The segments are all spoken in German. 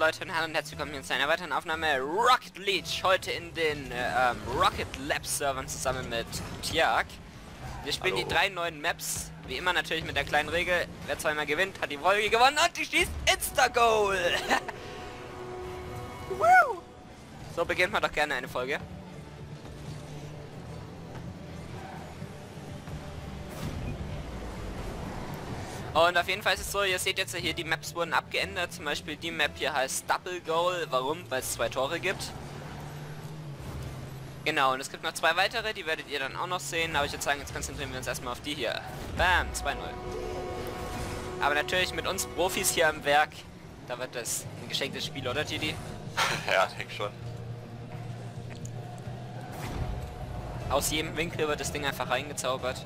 Leute und hallo und herzlich willkommen hier zu einer weiteren Aufnahme Rocket League. Heute in den Rocket Lab Servern zusammen mit Tiag. Wir spielen die 3 neuen Maps. Wie immer natürlich mit der kleinen Regel. Wer zweimal gewinnt, hat die Folge gewonnen und die schießt Insta-Goal. So beginnt man doch gerne eine Folge. Und auf jeden Fall ist es so, ihr seht jetzt hier, die Maps wurden abgeändert. Zum Beispiel die Map hier heißt Double Goal. Warum? Weil es 2 Tore gibt. Genau, und es gibt noch 2 weitere, die werdet ihr dann auch noch sehen. Aber ich würde sagen, jetzt konzentrieren wir uns erstmal auf die hier. Bam, 2-0. Aber natürlich mit uns Profis hier am Werk, da wird das ein geschenktes Spiel, oder Gidi? Ja, denk schon. Aus jedem Winkel wird das Ding einfach reingezaubert.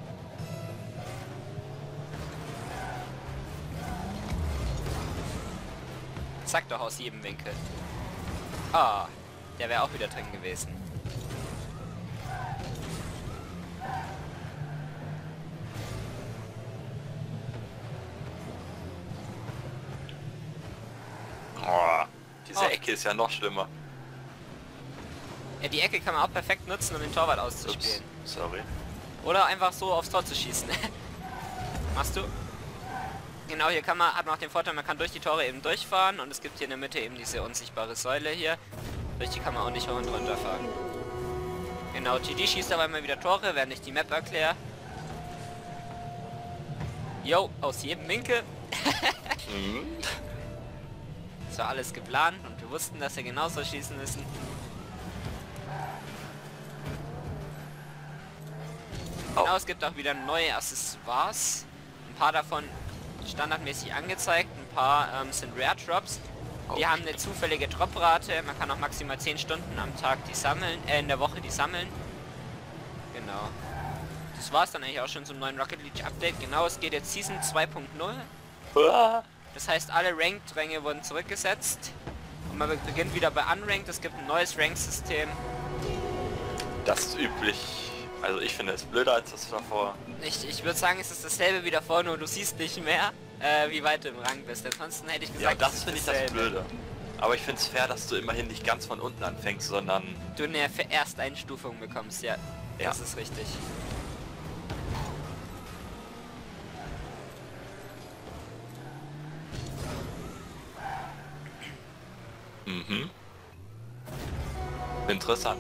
Zack, doch aus jedem Winkel. Ah, der wäre auch wieder drin gewesen. Oh, diese Ecke ist ja noch schlimmer. Ja, die Ecke kann man auch perfekt nutzen, um den Torwart auszuspielen. Ups, sorry. Oder einfach so aufs Tor zu schießen. Machst du? Genau, hier hat man auch den Vorteil, man kann durch die Tore eben durchfahren und es gibt hier in der Mitte eben diese unsichtbare Säule hier. Durch die kann man auch nicht hoch und runter fahren. Genau, GD schießt aber immer wieder Tore, während ich die Map erkläre. Yo, aus jedem Winkel. Das war alles geplant und wir wussten, dass wir genauso schießen müssen. Genau, es gibt auch wieder neue Accessoires. Ein paar davon standardmäßig angezeigt, ein paar sind Rare Drops. Die haben eine zufällige Droprate, man kann auch maximal 10 Stunden am Tag die sammeln, in der Woche die sammeln. Genau. Das war's dann eigentlich auch schon zum neuen Rocket League Update. Genau, es geht jetzt Season 2.0. Das heißt, alle Ranked-Ränge wurden zurückgesetzt. Und man beginnt wieder bei Unranked, es gibt ein neues Rank-System. Das ist üblich. Also ich finde es blöder als das davor. Ich würde sagen, es ist dasselbe wie davor, nur du siehst nicht mehr, wie weit du im Rang bist. Ansonsten hätte ich gesagt, ja, das finde ich das Blöde. Aber ich finde es fair, dass du immerhin nicht ganz von unten anfängst, sondern... Du eine Ersteinstufung bekommst, ja. Das ist richtig. Mhm. Interessant.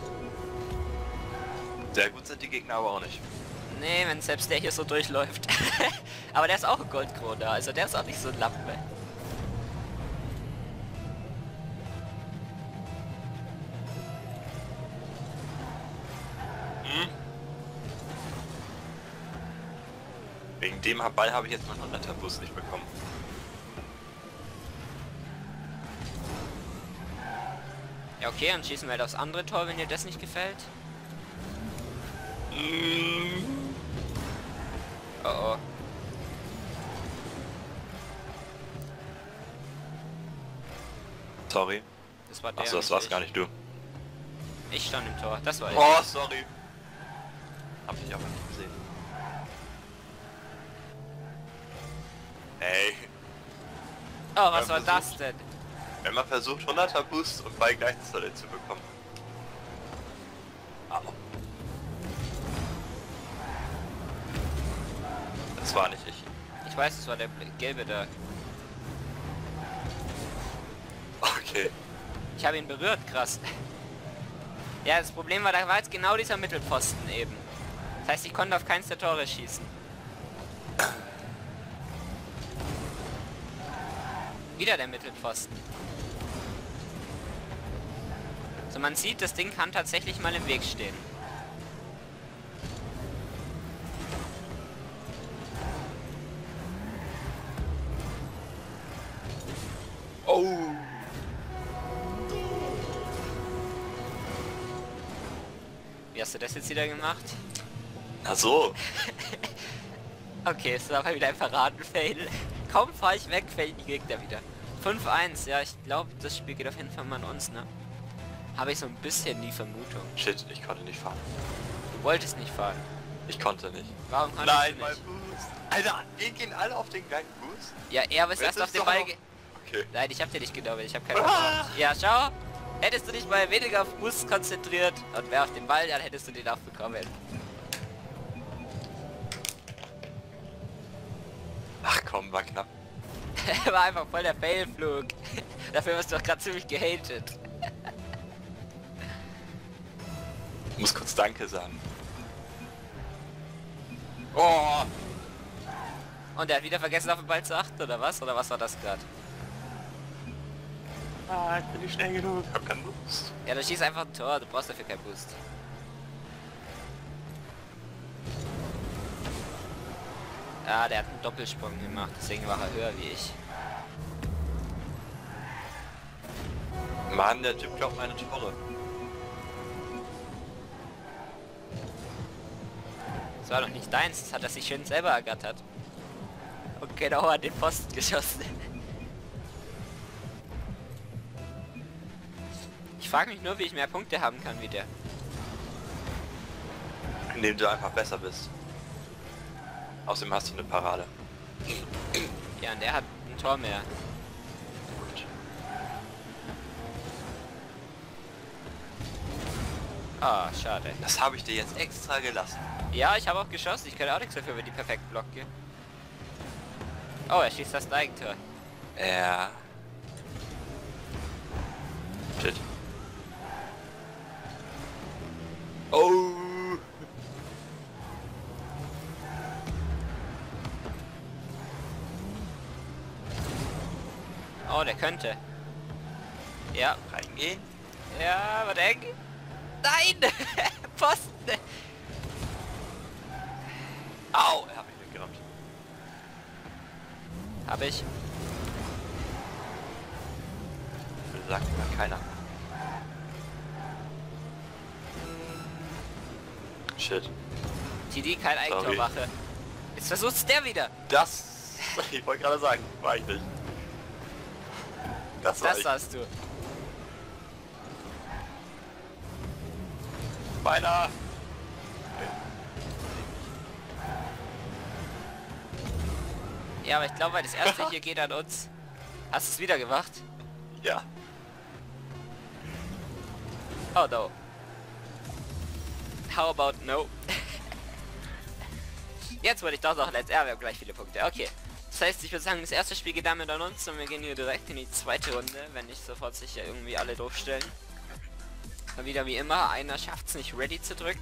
Sehr gut sind die Gegner aber auch nicht. Nee, wenn selbst der hier so durchläuft. Aber der ist auch ein Goldkrone, also der ist auch nicht so ein Lampe. Wegen dem Ball habe ich jetzt meinen 100er Bus nicht bekommen. Ja, okay, dann schießen wir halt aufs andere Tor, wenn dir das nicht gefällt. Oh oh. Sorry. Das war der. Achso, das war's gar nicht du. Ich stand im Tor, das war ich. Oh, sorry. Hab ich aber nicht gesehen. Ey. Oh, was war das denn? Wenn man versucht 100er Boost und Ball gleichzeitig zu bekommen. Au. Das war nicht ich. Ich weiß, es war der gelbe da. Okay. Ich habe ihn berührt, krass. Ja, das Problem war, da war jetzt genau dieser Mittelpfosten eben. Das heißt, ich konnte auf keins der Tore schießen. Wieder der Mittelpfosten. So, man sieht, das Ding kann tatsächlich mal im Weg stehen. Oh. Wie hast du das jetzt wieder gemacht? Na so. Okay, es war aber wieder ein Paraden-Fail. Kaum fahre ich weg, fällen die Gegner wieder. 5-1, ja, ich glaube, das Spiel geht auf jeden Fall mal an uns, ne? Habe ich so ein bisschen die Vermutung. Shit, ich konnte nicht fahren. Du wolltest nicht fahren. Ich konnte nicht. Warum konntest Nein, du mein nicht? Boost. Alter, wir gehen alle auf den gleichen Boost. Ja, er ist erst auf den Ball Okay. Nein, ich hab dir nicht genommen, ich hab keinen Bock. Ja, schau. Hättest du dich mal weniger auf Boost konzentriert und mehr auf den Ball, dann hättest du den auch bekommen. Ach komm, war knapp. War einfach voll der Failflug. Dafür wirst du doch gerade ziemlich gehatet. Ich muss kurz Danke sagen. Oh! Und er hat wieder vergessen auf den Ball zu achten, oder was? Oder was war das gerade? Ah, ich bin nicht schnell genug. Ich hab keinen Boost. Ja, du schießt einfach ein Tor, du brauchst dafür keinen Boost. Ah, der hat einen Doppelsprung gemacht, deswegen war er höher wie ich. Mann, der Typ glaubt meine Tore. Das war doch nicht deins, das hat er sich schön selber ergattert. Und genau an den Pfosten geschossen. Ich frage mich nur, wie ich mehr Punkte haben kann wie der. Indem du einfach besser bist. Außerdem hast du eine Parade. Ja, und der hat ein Tor mehr. Gut. Ah, schade. Das habe ich dir jetzt extra gelassen. Ja, ich habe auch geschossen. Ich kann auch nichts dafür, wenn die perfekt blocke. Oh, er schießt das Eigentor. Ja. Shit. Oh. Oh, der könnte. Ja. Reingehen. Ja, war eng. Nein! Posten! Au, er hat mich weggerammt. Hab ich. Das sagt mir keiner. Shit. TD, kein Eigentor Sorry. mache. Jetzt versucht's der wieder. Das... Ich wollte gerade sagen, war ich nicht. Das war Das ich. hast du. Meiner. Ja, aber ich glaube, das erste hier geht an uns. Hast du es wieder gemacht? Ja. Oh no. How about no? Jetzt wollte ich doch noch letzt. Ja, wir haben gleich viele Punkte. Okay. Das heißt, ich würde sagen, das erste Spiel geht damit an uns und wir gehen hier direkt in die zweite Runde, wenn nicht sofort sich ja irgendwie alle durchstellen. Und wieder wie immer, einer schafft es nicht ready zu drücken.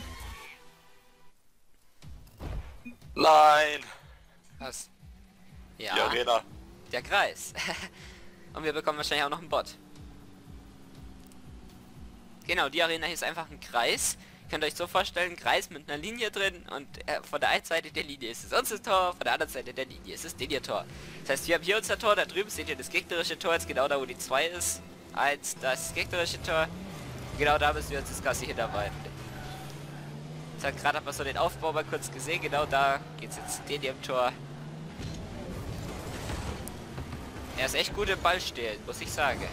Nein. Was? Die Ja, Arena. der Kreis. Und wir bekommen wahrscheinlich auch noch einen Bot. Genau, die Arena hier ist einfach ein Kreis. Könnt ihr euch so vorstellen, ein Kreis mit einer Linie drin und von der einen Seite der Linie ist es unser Tor, von der anderen Seite der Linie ist es den ihr Tor. Das heißt, wir haben hier unser Tor, da drüben seht ihr das gegnerische Tor, jetzt genau da, wo die 2 ist. 1, das gegnerische Tor. Genau da müssen wir uns das quasi hinarbeiten. Jetzt hat gerade aber so den Aufbau mal kurz gesehen, genau da geht's jetzt den hier im Tor. Er ist echt gut im Ball stehlen, muss ich sagen.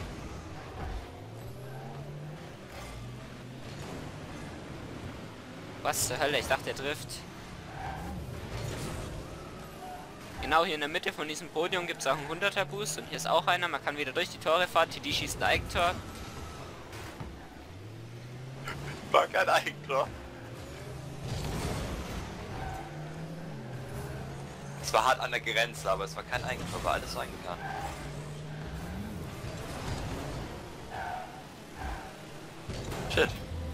Was zur Hölle? Ich dachte, er trifft. Genau hier in der Mitte von diesem Podium gibt es auch einen 100er Boost und hier ist auch einer. Man kann wieder durch die Tore fahren. TD schießt ein Eigentor. War kein Eigentor. Es war hart an der Grenze, aber es war kein Eigentor, war alles so eingegangen. Shit.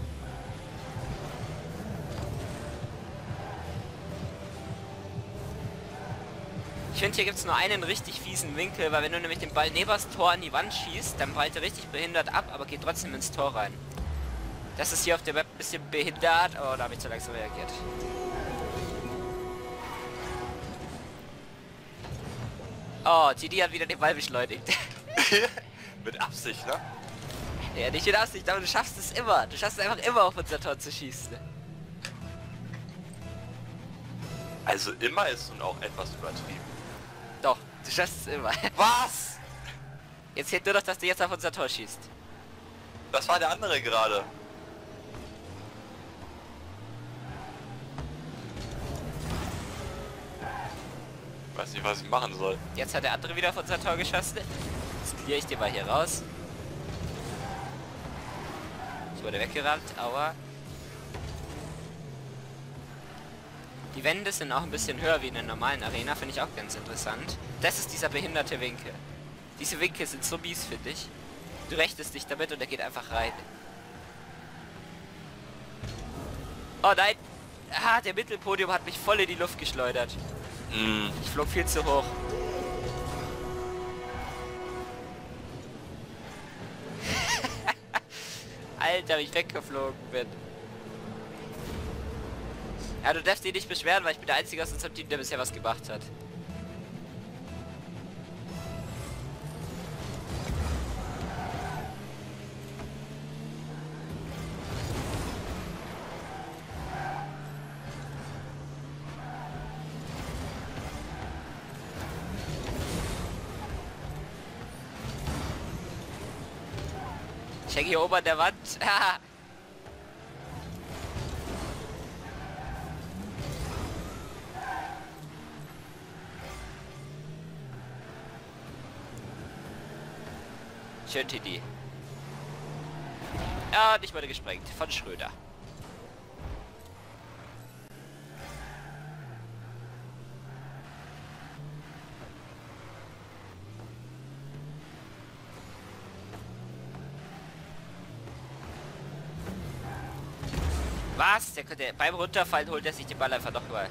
Ich finde, hier gibt es nur einen richtig fiesen Winkel, weil wenn du nämlich den Ball neben das Tor an die Wand schießt, dann prallt er richtig behindert ab, aber geht trotzdem ins Tor rein. Das ist hier auf der Web ein bisschen behindert. Oh, da habe ich zu langsam reagiert. Oh, TD hat wieder den Ball beschleunigt. Mit Absicht, ne? Ja, nicht mit Absicht, aber du schaffst es immer. Du schaffst es einfach immer auf unser Tor zu schießen. Also immer ist nun auch etwas übertrieben. Doch, du schaffst es immer. Was? Jetzt zählt nur noch, dass du jetzt auf unser Tor schießt. Das war der andere gerade. Weiß nicht, was ich machen soll. Jetzt hat der andere wieder auf unser Tor geschossen. Jetzt clear ich den mal hier raus. Ich wurde weggerannt, aua. Die Wände sind auch ein bisschen höher wie in der normalen Arena, finde ich auch ganz interessant. Das ist dieser behinderte Winkel. Diese Winkel sind so mies, finde ich. Du rechtest dich damit und er geht einfach rein. Oh nein! Ah, der Mittelpodium hat mich voll in die Luft geschleudert. Ich flog viel zu hoch. Alter, wie ich weggeflogen bin. Ja, du darfst dich nicht beschweren, weil ich bin der Einzige aus unserem Team, der bisher was gemacht hat. Ich hänge hier oben an der Wand. Schön, TD. Ja, nicht wurde gesprengt. Von Schröder. Was? Der beim Runterfallen holt er sich den Ball einfach noch mal.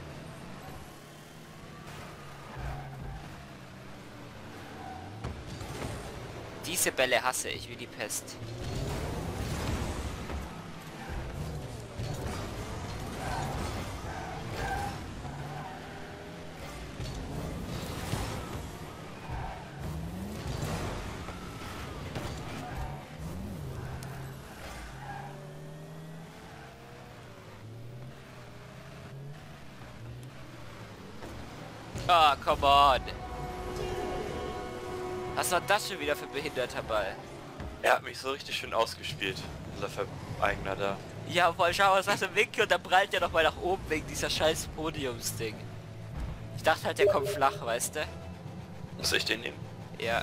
Diese Bälle hasse ich wie die Pest. Ah, come on. Was war das schon wieder für ein behinderter Ball? Er hat mich so richtig schön ausgespielt, unser Vereigner da. Ja, voll schau, was im Winkel und dann prallt er noch mal nach oben wegen dieser scheiß Podiumsding. Ich dachte halt, der kommt flach, weißt du? Muss ich den nehmen? Ja.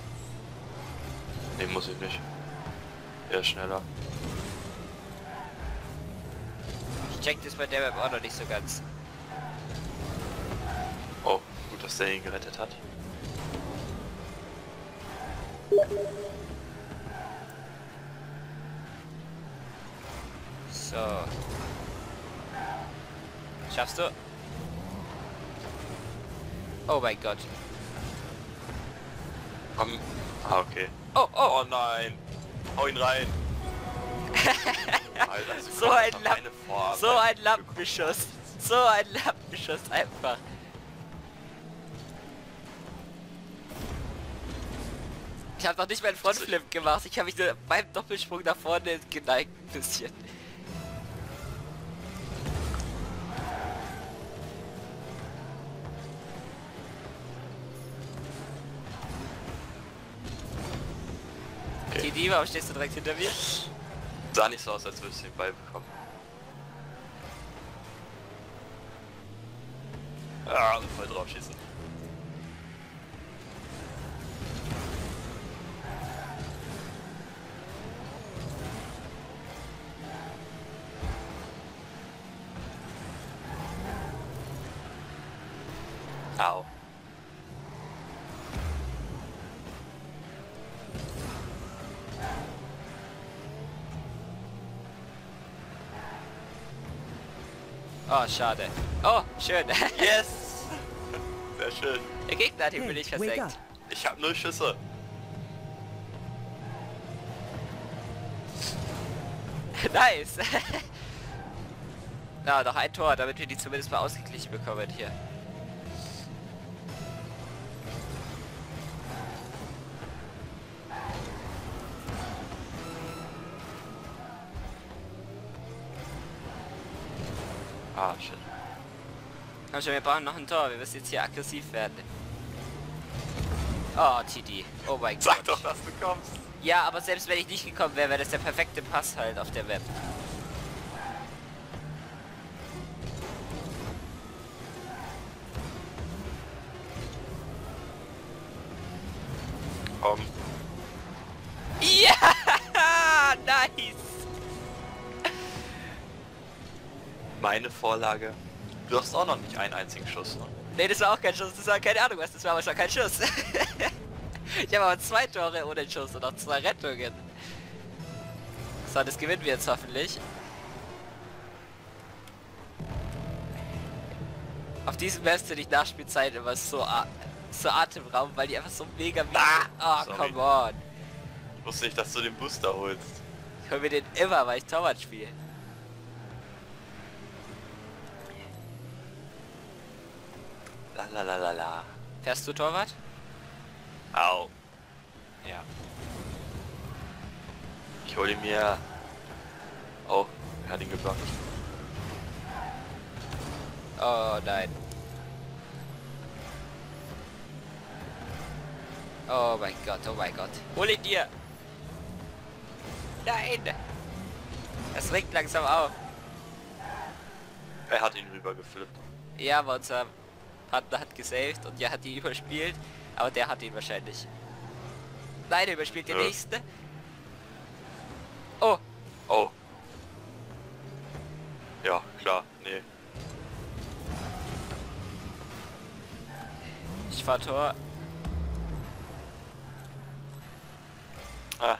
Nee, muss ich nicht. Er ist schneller. Ich check das bei der Map auch noch nicht so ganz. Oh, gut, dass der ihn gerettet hat. So. Schaffst du? Oh mein Gott. Komm. Ah, okay. Oh, oh. Oh nein. Hau ihn rein. Alter, So ein So ein Lappen. Lappenschuss. So ein Lappenschuss einfach. Ich habe noch nicht meinen Frontflip gemacht. Ich habe mich nur beim Doppelsprung nach vorne geneigt ein bisschen. Okay. TD, warum stehst du direkt hinter mir? Sah nicht so aus, als würdest du den Ball bekommen. Ah, voll drauf schießen. Au. Oh, schade. Oh, schön. Yes! Sehr schön. Der Gegner hat ihn für dich versenkt. Ich habe 0 Schüsse. Nice. Na, noch ein Tor, damit wir die zumindest mal ausgeglichen bekommen hier. Ah, shit. Komm schon, wir brauchen noch ein Tor. Wir müssen jetzt hier aggressiv werden. Oh, TD. Oh mein Gott. Sag doch, dass du kommst. Ja, aber selbst wenn ich nicht gekommen wäre, wäre das der perfekte Pass halt auf der Web. Komm. Ja, nice. Meine Vorlage. Du hast auch noch nicht einen einzigen Schuss, ne? Nee, das war auch kein Schuss, das war keine Ahnung was, das war aber schon kein Schuss. Ich habe aber 2 Tore ohne Schuss und auch 2 Rettungen. So, das gewinnen wir jetzt hoffentlich. Auf diesem Mess finde ich Nachspielzeit immer so Atemraum, weil die einfach so mega... Ah, oh, come on. Ich wusste nicht, dass du den Booster holst. Ich hol mir den immer, weil ich Torwart spiele. La. Fährst du Torwart? Au. Ja. Ich hole mir... Oh, er hat ihn geblockt. Oh nein. Oh mein Gott, oh mein Gott. Hol ihn dir! Nein! Es regt langsam auf. Er hat ihn rüber geflippt. Ja, aber unser Partner hat gesaved und der hat die überspielt. Aber der hat ihn wahrscheinlich. Nein, der überspielt den nächste. Oh! Oh. Ja, klar, nee. Ich fahr Tor. Ah,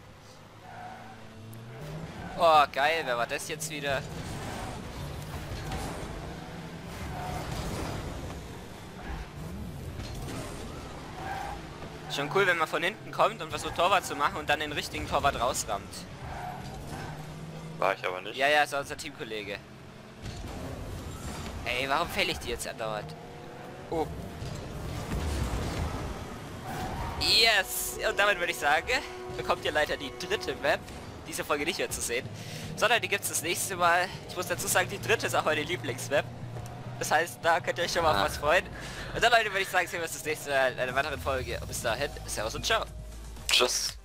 Oh, geil, wer war das jetzt wieder? Schon cool, wenn man von hinten kommt und versucht Torwart zu machen und dann den richtigen Torwart rausrammt. war ich aber nicht. Ja, ja, ist unser Teamkollege. Ey, warum fäll ich die jetzt andauernd? Oh. Yes! Und damit würde ich sagen, bekommt ihr leider die 3. Map. Diese Folge nicht mehr zu sehen. Sondern die gibt es das nächste Mal. Ich muss dazu sagen, die 3. ist auch meine Lieblingsmap. Das heißt, da könnt ihr euch schon mal auf was freuen. Und dann, Leute, würde ich sagen, sehen wir uns das nächste Mal in einer weiteren Folge. Und bis dahin, servus und ciao. Tschüss.